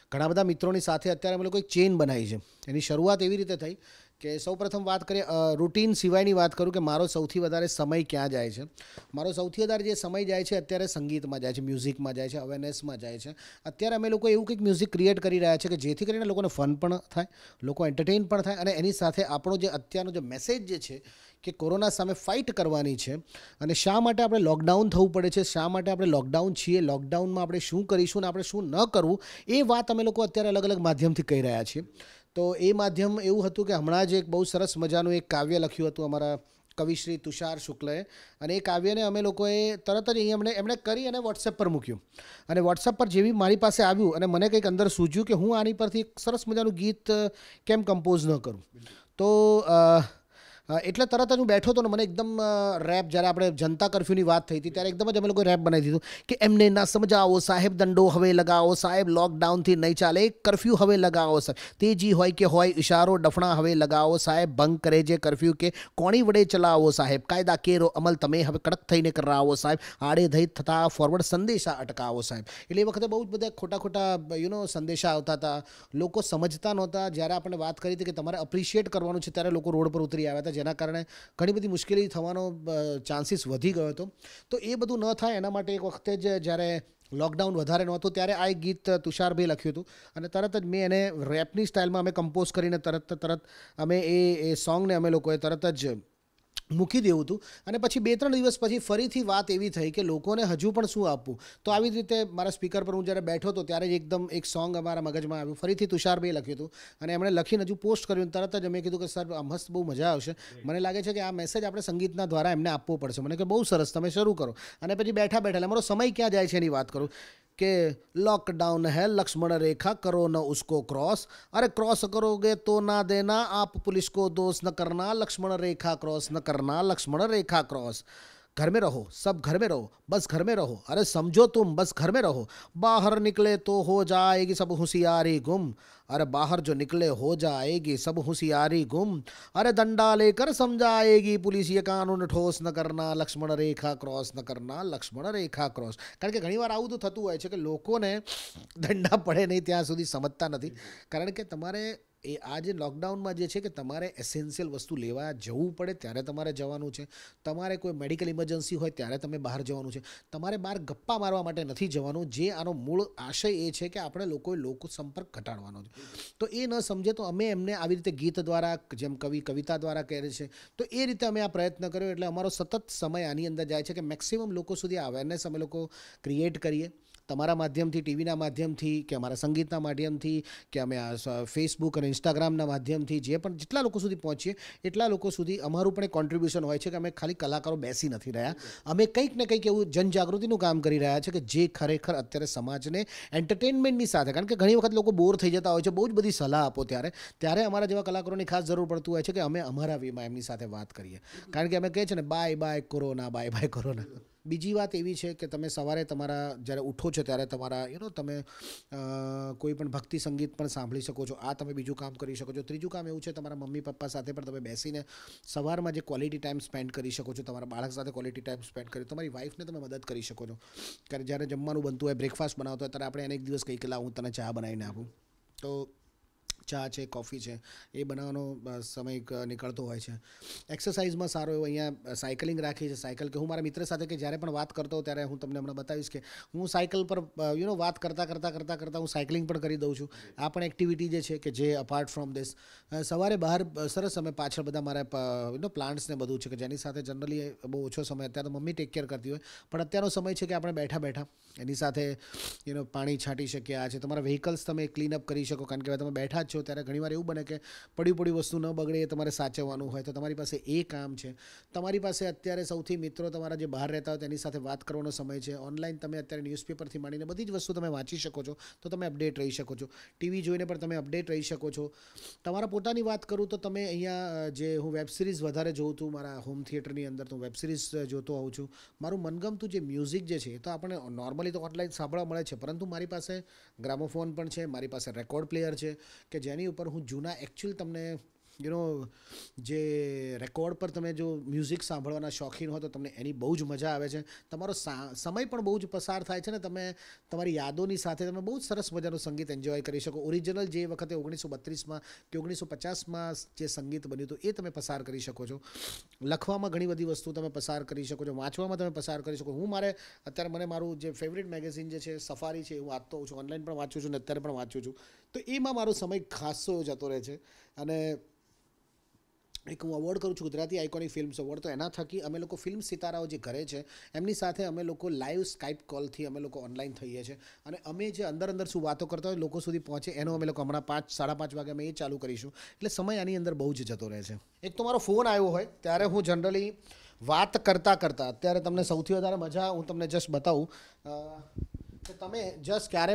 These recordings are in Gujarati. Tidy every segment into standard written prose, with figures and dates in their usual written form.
ઘણા બધા મિત્રોની સાથે અત્યારે અમે લોકો એક ચેઇન બનાવી છે. એની શરૂઆત એવી રીતે થઈ કે સૌપ્રથમ વાત કરીએ રૂટીન સિવાયની વાત કરું કે મારો સૌથી વધારે સમય ક્યાં જાય છે. મારો સૌથી વધારે જે સમય જાય છે અત્યારે સંગીતમાં જાય છે, મ્યુઝિકમાં જાય છે, અવેરનેસમાં જાય છે. અત્યારે અમે લોકો એવું કંઈક મ્યુઝિક ક્રિએટ કરી રહ્યા છે કે જેથી કરીને લોકોને ફન પણ થાય, લોકો એન્ટરટેન પણ થાય અને એની સાથે આપણો જે અત્યારનો જે મેસેજ જે છે કે કોરોના સામે ફાઇટ કરવાની છે અને શા માટે આપણે લોકડાઉન થવું પડે છે, શા માટે આપણે લોકડાઉન છીએ, લોકડાઉનમાં આપણે શું કરીશું અને આપણે શું ન કરવું, એ વાત અમે લોકો અત્યારે અલગ અલગ માધ્યમથી કહી રહ્યા છીએ. તો એ માધ્યમ એવું હતું કે હમણાં જ એક બહુ સરસ મજાનું એક કાવ્ય લખ્યું હતું અમારા કવિશ્રી તુષાર શુક્લએ અને એ કાવ્યને અમે લોકોએ તરત જ અહીં એમણે કરી અને વોટ્સએપ પર મૂક્યું અને વોટ્સએપ પર જેવી મારી પાસે આવ્યું અને મને કંઈક અંદર સૂઝ્યું કે હું આની પરથી એક સરસ મજાનું ગીત કેમ કમ્પોઝ ન કરું. તો એટલે તરત જ હું બેઠો હતો ને મને એકદમ રેપ જ્યારે આપણે જનતા કર્ફ્યુની વાત થઈ હતી ત્યારે એકદમ જ અમે લોકો રેપ બનાવી દીધું કે એમને ના સમજાવો સાહેબ, દંડો હવે લગાવો સાહેબ, લોકડાઉનથી નહીં ચાલે, કર્ફ્યુ હવે લગાવો સાહેબ, તેજી હોય કે હોય ઇશારો ડફણા હવે લગાવો સાહેબ, ભંગ કરે જે કર્ફ્યુ કે કોણી વડે ચલાવો સાહેબ, કાયદા કેરો અમલ તમે હવે કડક થઈને કરાવો સાહેબ, આડેધડ થતા ફોરવર્ડ સંદેશા અટકાવો સાહેબ. એટલે એ વખતે બહુ જ બધા ખોટા ખોટા સંદેશા આવતા હતા, લોકો સમજતા નહોતા. જ્યારે આપણે વાત કરી હતી કે તમારે અપ્રિશિએટ કરવાનું છે ત્યારે લોકો રોડ પર ઉતરી આવ્યા હતા, જેના કારણે ઘણી બધી મુશ્કેલી થવાનો ચાન્સીસ વધી ગયો હતો. તો એ બધું ન થાય એના માટે એક વખતે જ જ્યારે લોકડાઉન વધારે નહોતું ત્યારે આ એક ગીત તુષારભાઈ લખ્યું હતું અને તરત જ મેં એને રેપની સ્ટાઇલમાં અમે કમ્પોઝ કરીને તરત અમે એ સોંગને અમે લોકોએ તરત જ મૂકી દેવું હતું અને પછી 2-3 દિવસ પછી ફરીથી વાત એવી થઈ કે લોકોને હજુ પણ શું આપવું. તો આવી રીતે મારા સ્પીકર પર હું જ્યારે બેઠો હતો ત્યારે જ એકદમ એક સોંગ અમારા મગજમાં આવ્યું. ફરીથી તુષારભાઈએ લખ્યું હતું અને એમણે લખીને હજુ પોસ્ટ કર્યું. તરત જ અમે કીધું કે સર આ મસ્ત બહુ મજા આવશે, મને લાગે છે કે આ મેસેજ આપણે સંગીતના દ્વારા એમને આપવો પડશે. મને કે બહુ સરસ, તમે શરૂ કરો. અને પછી બેઠા એટલે અમારો સમય ક્યાં જાય છે એની વાત કરું કે लॉकडाउन है लक्ष्मण रेखा करो न उसको क्रॉस, अरे क्रॉस करोगे तो ना देना आप पुलिस को दोष न करना, लक्ष्मण रेखा क्रॉस न करना, लक्ष्मण रेखा क्रॉस. घर में रहो सब घर में रहो बस घर में रहो, अरे समझो तुम बस घर में रहो, बाहर निकले तो हो जाएगी सब होशियारी गुम, अरे बाहर जो निकले हो जाएगी सब होशियारी गुम, अरे दंडा लेकर समझाएगी पुलिस ये कानून ठोस न करना, लक्ष्मण रेखा क्रॉस न करना, लक्ष्मण रेखा क्रॉस. કારણ કે ઘણીવાર આવું તો થતું હોય છે કે લોકોને દંડા પડે નહીં ત્યાં સુધી સમજતા નથી. કારણ કે તમારે એ આ જે લોકડાઉનમાં જે છે કે તમારે એસેન્શિયલ વસ્તુ લેવા જવું પડે ત્યારે તમારે જવાનું છે, તમારે કોઈ મેડિકલ ઇમરજન્સી હોય ત્યારે તમે બહાર જવાનું છે, તમારે બહાર ગપ્પા મારવા માટે નથી જવાનું. જે આનો મૂળ આશય એ છે કે આપણે લોકો સંપર્ક ઘટાડવાનો છે. તો એ ન સમજે તો અમે એમને આવી રીતે ગીત દ્વારા, જેમ કવિતા દ્વારા કહે છે, તો એ રીતે અમે આ પ્રયત્ન કર્યો. એટલે અમારો સતત સમય આની અંદર જાય છે કે મેક્સિમમ લોકો સુધી અવેરનેસ અમે લોકો ક્રિએટ કરીએ, તમારા માધ્યમથી, ટીવીના માધ્યમથી કે અમારા સંગીતના માધ્યમથી કે અમે આ ફેસબુક અને ઇન્સ્ટાગ્રામના માધ્યમથી જે પણ જેટલા લોકો સુધી પહોંચીએ એટલા લોકો સુધી અમારું પણ એક કોન્ટ્રીબ્યુશન હોય છે કે અમે ખાલી કલાકારો બેસી નથી રહ્યા, અમે કંઈક ને કંઈક એવું જનજાગૃતિનું કામ કરી રહ્યા છે કે જે ખરેખર અત્યારે સમાજને એન્ટરટેનમેન્ટની સાથે, કારણ કે ઘણી વખત લોકો બોર થઈ જતા હોય છે, બહુ જ બધી સલાહ આપો ત્યારે અમારા જેવા કલાકારોની ખાસ જરૂર પડતું હોય છે કે અમે અમારા વેમાં એમની સાથે વાત કરીએ. કારણ કે અમે કહે છે ને bye bye corona, bye bye corona. બીજી વાત એવી છે કે તમે સવારે તમારા જ્યારે ઉઠો છો ત્યારે તમારા તમે કોઈ પણ ભક્તિ સંગીત પણ સાંભળી શકો છો. આ તમે બીજું કામ કરી શકો છો. ત્રીજું કામ એવું છે તમારા મમ્મી પપ્પા સાથે પણ તમે બેસીને સવારમાં જે ક્વોલિટી ટાઈમ સ્પેન્ડ કરી શકો છો, તમારા બાળક સાથે ક્વોલિટી ટાઈમ સ્પેન્ડ કરી, તમારી વાઈફને તમે મદદ કરી શકો છો. કારણ જ્યારે જમવાનું બનતું હોય, બ્રેકફાસ્ટ બનાવતો હોય ત્યારે આપણે એને એક દિવસ કહી કે લાવ હું તને ચા બનાવીને આપું. તો ચા છે, કોફી છે, એ બનાવવાનો સમય નીકળતો હોય છે. એક્સરસાઇઝમાં સારો એવો અહીંયા સાયકલિંગ રાખી છે. સાયકલ કે હું મારા મિત્ર સાથે કે જ્યારે પણ વાત કરતો હોઉં ત્યારે હું તમને હમણાં બતાવીશ કે હું સાયકલ પર વાત કરતાં હું સાયકલિંગ પણ કરી દઉં છું. આ પણ એક્ટિવિટી જે છે કે જે અપાર્ટ ફ્રોમ ધીસ સવારે બહાર સરસ અમે પાછળ બધા મારા પ્લાન્ટ્સ ને બધું છે કે જેની સાથે જનરલી બહુ ઓછો સમય, અત્યારે તો મમ્મી ટેક કેર કરતી હોય, પણ અત્યારનો સમય છે કે આપણે બેઠા એની સાથે પાણી છાંટી શકીએ. આ છે તમારા વ્હીકલ્સ તમે ક્લીન અપ કરી શકો. કારણ કે તમે બેઠા જ છો ત્યારે ઘણીવાર એવું બને કે પડી વસ્તુ ન બગડે એ તમારે સાચવવાનું હોય, તો તમારી પાસે એ કામ છે. તમારી પાસે અત્યારે સૌથી મિત્રો તમારા જે બહાર રહેતા હોય તેની સાથે વાત કરવાનો સમય છે. ઓનલાઈન તમે અત્યારે ન્યૂઝપેપરથી માંડીને બધી જ વસ્તુ તમે વાંચી શકો છો, તો તમે અપડેટ રહી શકો છો. ટીવી જોઈને પણ તમે અપડેટ રહી શકો છો. તમારા પોતાની વાત કરું તો તમે અહીંયા જે હું વેબ સિરીઝ વધારે જોઉં છું મારા હોમ થિયેટરની અંદર, તો વેબ સિરીઝ જોતો હોઉં છું. મારું મનગમતું જે મ્યુઝિક જે છે એ તો આપણે નોર્મલી તો ઓનલાઈન સાંભળવા મળે છે, પરંતુ મારી પાસે ગ્રામોફોન પણ છે, મારી પાસે રેકોર્ડ પ્લેયર છે કે જેની ઉપર હું જૂના એકચ્યુઅલ તમને યુ નો જે રેકોર્ડ પર તમે જો મ્યુઝિક સાંભળવાના શોખીન હો તો તમને એની બહુ જ મજા આવે છે. તમારો સમય પણ બહુ જ પસાર થાય છે ને તમે તમારી યાદોની સાથે તમે બહુ જ સરસ મજાનું સંગીત એન્જોય કરી શકો. ઓરિજિનલ જે વખતે 1932માં કે 1950માં જે સંગીત બન્યું હતું એ તમે પસાર કરી શકો છો. લખવામાં ઘણી બધી વસ્તુ તમે પસાર કરી શકો છો, વાંચવામાં તમે પસાર કરી શકો. હું અત્યારે મને મારું જે ફેવરિટ મેગેઝિન જે છે સફારી છે, હું વાંચતો હોઉં છું, ઓનલાઈન પણ વાંચું છું ને અત્યારે પણ વાંચું છું. તો એમાં મારો સમય ખાસો જતો રહે છે. અને એક હું અવોર્ડ કરું છું, ગુજરાતી આઇકોનિક ફિલ્મ્સ અવોર્ડ. તો એના થકી અમે લોકો ફિલ્મ સિતારાઓ જે ઘરે છે એમની સાથે અમે લોકો લાઈવ સ્કાઇપ કોલથી અમે લોકો ઓનલાઈન થઈએ છીએ. અને અમે જે અંદર શું વાતો કરતા હોય લોકો સુધી પહોંચે એનો અમે લોકો હમણાં 5-5:30 વાગે અમે એ ચાલુ કરીશું. એટલે સમય આની અંદર બહુ જ જતો રહે છે. એક તો મારો ફોન આવ્યો હોય ત્યારે હું જનરલી વાત કરતાં અત્યારે તમને સૌથી વધારે મજા હું તમને જસ્ટ બતાવું કે તમે જસ્ટ ક્યારે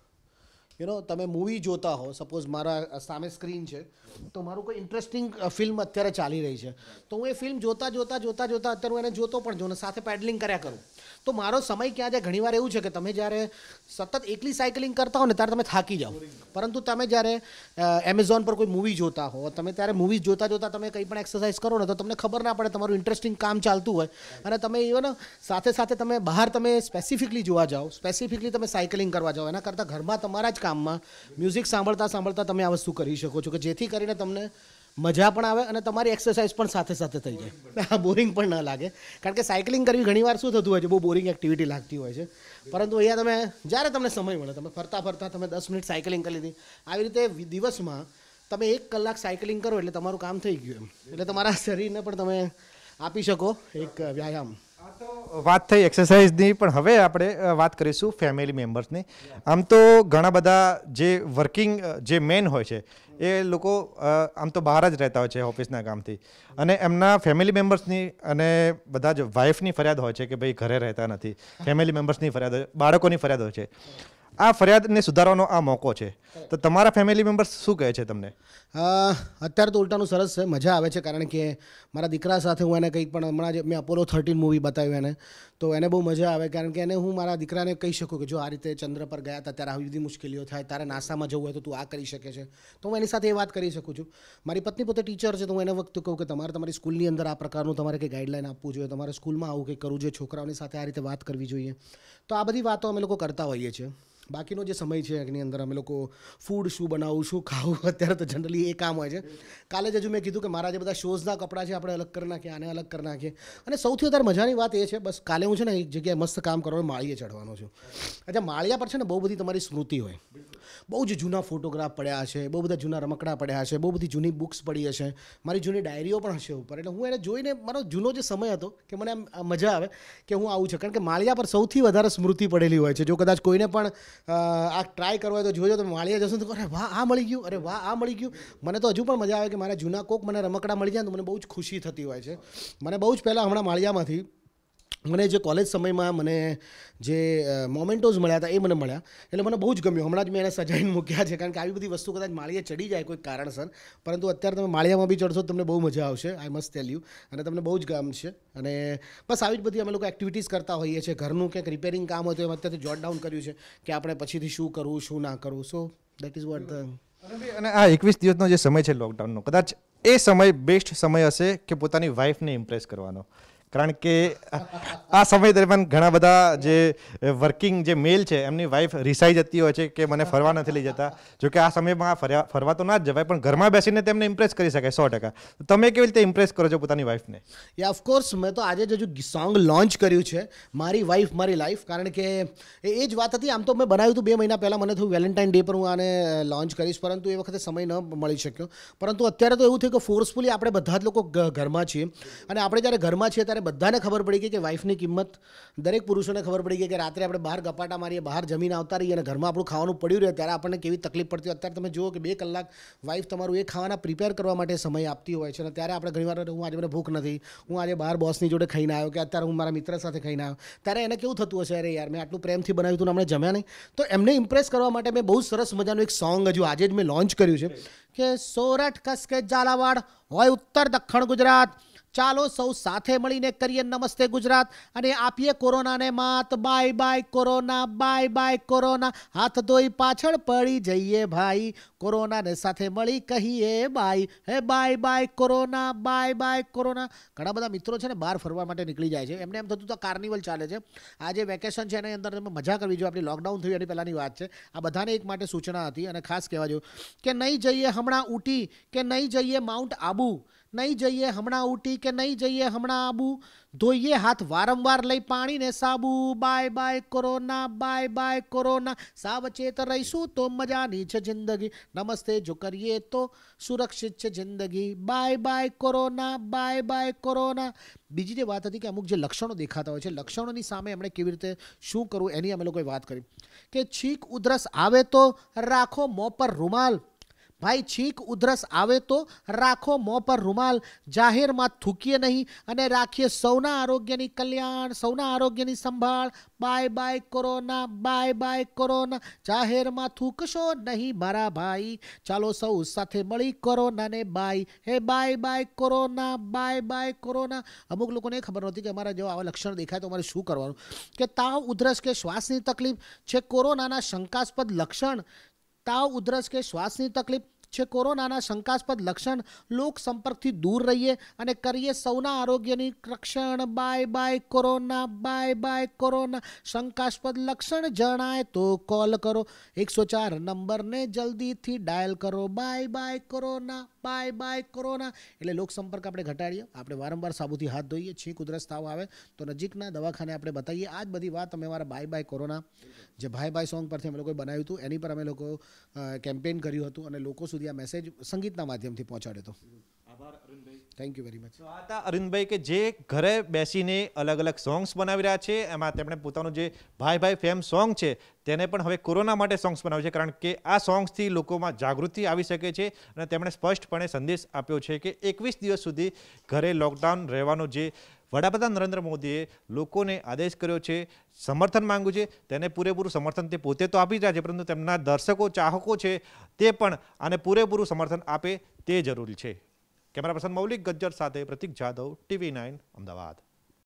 પણ તમે મૂવી જોતા હો. સપોઝ મારા સામે સ્ક્રીન છે તો મારું કોઈ ઇન્ટરેસ્ટિંગ ફિલ્મ અત્યારે ચાલી રહી છે તો હું એ ફિલ્મ જોતા અત્યારે હું એને જોતો પણ જોઉં ને સાથે પેડલિંગ કર્યા કરું. તો મારો સમય ક્યાં જાય? ઘણીવાર એવું છે કે તમે જ્યારે સતત એકલી સાયકલિંગ કરતા હો ને ત્યારે તમે થાકી જાઓ, પરંતુ તમે જ્યારે એમેઝોન પર કોઈ મૂવી જોતા હો તમે ત્યારે મૂવી જોતા તમે કંઈ પણ એક્સરસાઇઝ કરો ને તો તમને ખબર ના પડે તમારું ઇન્ટરેસ્ટિંગ કામ ચાલતું હોય અને તમે ઇવન સાથે તમે બહાર તમે સ્પેસિફિકલી જોવા જાઓ, સ્પેસિફિકલી તમે સાયકલિંગ કરવા જાઓ એના કરતાં ઘરમાં તમારા જ કામમાં મ્યુઝિક સાંભળતા તમે આ વસ્તુ કરી શકો છો કે જેથી કરીને તમને મજા પણ આવે અને તમારી એક્સરસાઇઝ પણ સાથે થઈ જાય, બોરિંગ પણ ન લાગે. કારણ કે સાયકલિંગ કરવી ઘણીવાર શું થતું હોય છે, બહુ બોરિંગ એક્ટિવિટી લાગતી હોય છે. પરંતુ અહીંયા તમે જ્યારે તમને સમય મળે તમે ફરતા તમે 10 મિનિટ સાયકલિંગ કરી લીધી. આવી રીતે દિવસમાં તમે 1 કલાક સાયકલિંગ કરો એટલે તમારું કામ થઈ ગયું એમ. એટલે તમારા શરીરને પણ તમે આપી શકો એક વ્યાયામ. તો વાત થઈ એક્સરસાઇઝની, પણ હવે આપણે વાત કરીશું ફેમિલી મેમ્બર્સની. આમ તો ઘણા બધા જે વર્કિંગ જે મેન હોય છે એ લોકો આમ તો બહાર જ રહેતા હોય છે ઓફિસના કામથી, અને એમના ફેમિલી મેમ્બર્સની અને બધા જ વાઈફની ફરિયાદ હોય છે કે ભાઈ ઘરે રહેતા નથી. ફેમિલી મેમ્બર્સની ફરિયાદ હોય, બાળકોની ફરિયાદ હોય છે. આ ફરિયાદને સુધારવાનો આ મોકો છે. તો તમારા ફેમિલી મેમ્બર્સ શું કહે છે તમને? અત્યારે તો ઉલટાનું સરસ છે, મજા આવે છે. કારણ કે મારા દીકરા સાથે હું એને કંઈક પણ હમણાં જે મેં અપોલો 13 મૂવી બતાવ્યું એને, તો એને બહુ મજા આવે. કારણ કે એને હું મારા દીકરાને કહી શકું કે જો આ રીતે ચંદ્ર પર ગયા હતા ત્યારે આવી બધી મુશ્કેલીઓ થાય, તારે નાસામાં જવું હોય તો તું આ કરી શકે છે. તો હું એની સાથે એ વાત કરી શકું છું. મારી પત્ની પોતે ટીચર છે તો હું એને વખતે કહું કે તમારી સ્કૂલની અંદર આ પ્રકારનું તમારે કંઈ ગાઈડલાઈન આપવું જોઈએ, તમારે સ્કૂલમાં આવું કંઈક કરવું જોઈએ, છોકરાઓની સાથે આ રીતે વાત કરવી જોઈએ. તો આ બધી વાતો અમે લોકો કરતા હોઈએ છીએ. બાકીનો જે સમય છે એની અંદર અમે લોકો ફૂડ શું બનાવવું, શું ખાવું, અત્યારે તો જનરલી એ કામ હોય છે. કાલે જ હજુ મેં કીધું કે મારા જે બધા શોઝના કપડાં છે આપણે અલગ કરી નાખીએ, આને અલગ કરી નાખીએ. અને સૌથી વધારે મજાની વાત એ છે, બસ કાલે હું છે ને એક જગ્યાએ મસ્ત કામ કરવાનું માળીએ ચડવાનો છું. અચ્છા, માળિયા પર છે ને બહુ બધી તમારી સ્મૃતિ હોય, બહુ જ જૂના ફોટોગ્રાફ પડ્યા હશે, બહુ બધા જૂના રમકડા પડ્યા હશે, બહુ બધી જૂની બુક્સ પડી હશે, મારી જૂની ડાયરીઓ પણ હશે ઉપર. એટલે હું એને જોઈને મારો જૂનો જે સમય હતો કે મને આમ મજા આવે કે હું આવું છે. કારણ કે માળિયા પર સૌથી વધારે સ્મૃતિ પડેલી હોય છે. જો કદાચ કોઈને પણ આ ટ્રાય કરવો હોય તો જોજો, તમે માળિયા જશો તો અરે વાહ આ મળી ગયું, અરે વાહ આ મળી ગયું. મને તો હજુ પણ મજા આવે કે મારા જૂના કોક મને રમકડા મળી જાય તો મને બહુ જ ખુશી થતી હોય છે. મને બહુ જ પહેલાં હમણાં માળિયામાંથી મને જે કોલેજ સમયમાં મને જે મોમેન્ટોઝ મળ્યા હતા એ મને મળ્યા, એટલે મને બહુ જ ગમ્યું. હમણાં જ મેં એને સજાઈને મૂક્યા છે. કારણ કે આવી બધી વસ્તુ કદાચ માળીએ ચડી જાય કોઈ કારણસર, પરંતુ અત્યારે તમે માળિયામાં બી ચડશો તમને બહુ મજા આવશે, આઈ મસ્ટ ટેલ યુ. અને તમને બહુ જ ગમશે. અને બસ આવી જ બધી અમે લોકો એક્ટિવિટીઝ કરતા હોઈએ છીએ. ઘરનું ક્યાંક રિપેરિંગ કામ હોય તો એમ અત્યારથી જોટ ડાઉન કર્યું છે કે આપણે પછીથી શું કરવું શું ના કરવું. So that is what the. અને આ 21 દિવસનો જે સમય છે લોકડાઉનનો, કદાચ એ સમય બેસ્ટ સમય હશે કે પોતાની વાઈફને ઇમ્પ્રેસ કરવાનો. કારણ કે આ સમય દરમિયાન ઘણા બધા જે વર્કિંગ જે મેલ છે એમની વાઈફ રિસાઈ જતી હોય છે કે મને ફરવા નથી લઈ જતા. જો કે આ સમયમાં ફરવા તો ના જ જવાય, પણ ઘરમાં બેસીને તેમને ઇમ્પ્રેસ કરી શકાય 100%. તમે કેવી રીતે ઇમ્પ્રેસ કરો છો પોતાની વાઈફને? યા ઓફકોર્સ મેં તો આજે જ હજુ સોંગ લોન્ચ કર્યું છે, મારી વાઈફ મારી લાઈફ. કારણ કે એ જ વાત હતી. આમ તો મેં બનાવ્યું હતું 2 મહિના પહેલાં, મને થયું વેલેન્ટાઇન ડે પર હું આને લોન્ચ કરીશ, પરંતુ એ વખતે સમય ન મળી શક્યો. પરંતુ અત્યારે તો એવું થયું કે ફોર્સફુલી આપણે બધા જ લોકો ઘરમાં છીએ, અને આપણે જ્યારે ઘરમાં છીએ ત્યારે બધાને ખબર પડી ગઈ કે વાઈફની કિંમત, દરેક પુરુષોને ખબર પડી ગઈ કે રાત્રે આપણે બહાર ગપાટા મારીએ, બહાર જમીને આવતા રહીએ અને ઘરમાં આપણું ખાવાનું પડ્યું રહે ત્યારે આપણને કેવી તકલીફ પડતી હોય. અત્યારે તમે જુઓ કે 2 કલાક વાઈફ તમારું એ ખાવાના પ્રિપેર કરવા માટે સમય આપતી હોય છે, અને ત્યારે આપણે ઘણીવાર હું આજે મને ભૂખ નથી, હું આજે બહાર બોસની જોડે ખાઈને આવ્યો, કે અત્યારે હું મારા મિત્ર સાથે ખાઈને આવ્યો, ત્યારે એને કેવું થતું હશે, અરે યાર મેં આટલું પ્રેમથી બનાવ્યું હતું ને અમને જમ્યા નહીં. તો એમને ઇમ્પ્રેસ કરવા માટે મેં બહુ સરસ મજાનું એક સોંગ હજુ આજે જ મેં લોન્ચ કર્યું છે કે સોરઠ કસ કે ઝાલાવાડ હોય ઉત્તર દક્ષિણ ગુજરાત, ચાલો સૌ સાથે મળીને કરીએ નમસ્તે ગુજરાત અને આપીએ કોરોનાને માત. Bye bye corona, bye bye corona, હાથ ધોઈ પાછળ પડી જઈએ ભાઈ, કોરોનાને સાથે મળી કહીએ bye. Hey bye bye corona, bye bye corona. ઘણા બધા મિત્રો છે ને બહાર ફરવા માટે નીકળી જાય છે, એમને એમ થતું તો કાર્નિવલ ચાલે છે, આ જે વેકેશન છે એની અંદર તમે મજા કરવી જોઈએ. આપણી લોકડાઉન થયું એની પહેલાંની વાત છે. આ બધાને એક માટે સૂચના હતી અને ખાસ કહેવા જેવું કે નહીં જઈએ હમણાં ઊટી, કે નહીં જઈએ માઉન્ટ આબુ, નહીં જઈએ હમણાં ઊટી, કે નહીં જઈએ હમણાં આબુ, ધોઈએ હાથ વારંવાર લઈ પાણીને સાબુ. Bye bye corona, bye bye corona, સાવચેત રહીશું તો મજાની છે જિંદગી, નમસ્તે જો કરીએ તો સુરક્ષિત છે જિંદગી. Bye bye corona, bye bye corona. બીજી જે વાત હતી કે અમુક જે લક્ષણો દેખાતા હોય છે, લક્ષણોની સામે એમણે કેવી રીતે શું કરવું એની અમે લોકોએ વાત કરી કે છીંક ઉધરસ આવે તો રાખો મોં પર રૂમાલ. ભાઈ છીંક ઉધરસ આવે તો રાખો મોં પર રૂમાલ, જાહેરમાં થૂકીએ નહીં અને રાખીએ સૌના આરોગ્યની કલ્યાણ, સૌના આરોગ્યની સંભાળ. Bye bye corona, bye bye corona, જાહેરમાં થૂકશો નહીં મારા ભાઈ, ચાલો સૌ સાથે મળી કોરોનાને bye. Hey bye bye corona, bye bye corona. અમુક લોકોને ખબર નહોતી કે અમારા જો આવા લક્ષણ દેખાય તો અમારે શું કરવાનું, કે તાવ ઉધરસ કે શ્વાસની તકલીફ છે કોરોનાના શંકાસ્પદ લક્ષણ. તાવ ઉધરસ કે શ્વાસની તકલીફ છે કોરોનાના શંકાસ્પદ લક્ષણ, લોક સંપર્કથી દૂર રહીએ અને કરીએ સૌના આરોગ્યની રક્ષણ. Bye bye corona, bye bye corona, શંકાસ્પદ લક્ષણ જણાય તો કોલ કરો, 104 નંબરને જલ્દીથી ડાયલ કરો. Bye bye corona, bye bye corona. એટલે લોક સંપર્ક આપણે ઘટાડીએ, આપણે વારંવાર સાબુથી હાથ ધોઈએ, છીંક ઉધરસ તાવ આવે તો નજીકના દવાખાને આપણે બતાવીએ. આ જ બધી વાત અમે અમારા બાય બાય કોરોના જે ભાઈ ભાઈ સોંગ પરથી અમે લોકોએ બનાવ્યું હતું એની પર અમે લોકો કેમ્પેઇન કર્યું હતું અને લોકો સુધી આ મેસેજ સંગીતના માધ્યમથી પહોંચાડ્યો હતો. આભાર અરવિંદભાઈ. Thank you very much. તો આ હતા અરવિંદભાઈ કે જે ઘરે બેસીને અલગ અલગ સોંગ્સ બનાવી રહ્યા છે. એમાં તેમણે પોતાનું જે ભાઈ ભાઈ ફેમ સોંગ છે તેને પણ હવે કોરોના માટે સોંગ્સ બનાવ્યું છે, કારણ કે આ સોંગ્સથી લોકોમાં જાગૃતિ આવી શકે છે અને તેમણે સ્પષ્ટપણે સંદેશ આપ્યો છે કે 21 દિવસ સુધી ઘરે લોકડાઉન રહેવાનો જે વડાપ્રધાન નરેન્દ્ર મોદીએ લોકોને આદેશ કર્યો છે, સમર્થન માંગ્યું છે, તેને પૂરેપૂરું સમર્થન તે પોતે તો આપી રહ્યા છે, પરંતુ તેમના દર્શકો ચાહકો છે તે પણ આને પૂરેપૂરું સમર્થન આપે તે જરૂરી છે. કેમેરા પર્સન મૌલિક ગજ્જર સાથે પ્રતિક જાદવ, TV9 અમદાવાદ.